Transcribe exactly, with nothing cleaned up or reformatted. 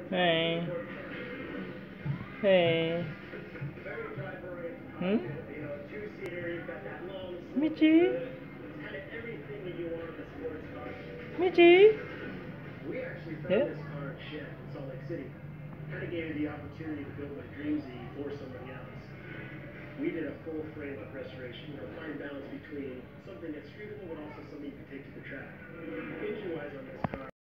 Hey. Hey. Hmm? Michi? Michi? We actually found Yeah? this car at Shed in Salt Lake City. Kind of gave me the opportunity to build my dream Z for somebody else. We did a full frame up restoration, you know, fine balance between something that's streetable but also something you can take to the track. Engine wise on this car.